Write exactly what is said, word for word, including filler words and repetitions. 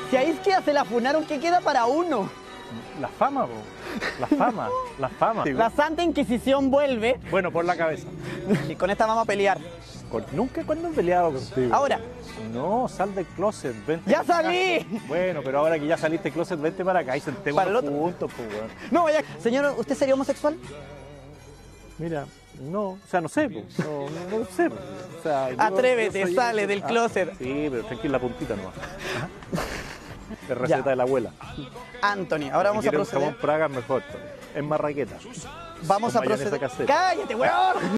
Si a Isquia se la funaron, ¿qué queda para uno? La fama, po. La fama, la fama. La Santa Inquisición vuelve Bueno, por la cabeza. y con esta vamos a pelear. Con- Nunca cuando he peleado contigo. Ahora. No, sal del closet, vente. ¡Ya para acá. salí! Bueno, pero ahora que ya saliste del closet, vente para acá y sentémonos Para el otro. juntos, pues, weón. No, vaya. Señor, ¿usted sería homosexual? Mira, no, o sea, no sé, pues. No, no, no sé, pues. O sea, yo- Atrévete, yo soy- sale del Ah, closet. Sí, pero tranquila, la puntita nomás. Ajá. Es receta Ya. de la abuela. Anthony, ahora vamos Si a quieres un proceder. jabón Praga, mejor. Es más raqueta. Vamos con a mayonesa proceder. casera. ¡Cállate, weón!